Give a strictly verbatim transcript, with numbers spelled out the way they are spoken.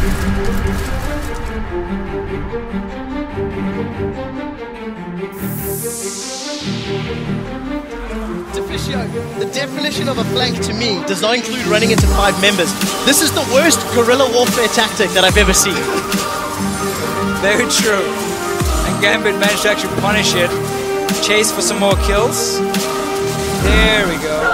The definition of a flank to me does not include running into five members. This is the worst guerrilla warfare tactic that I've ever seen. Very true. And Gambit managed to actually punish it. Chase for some more kills. There we go.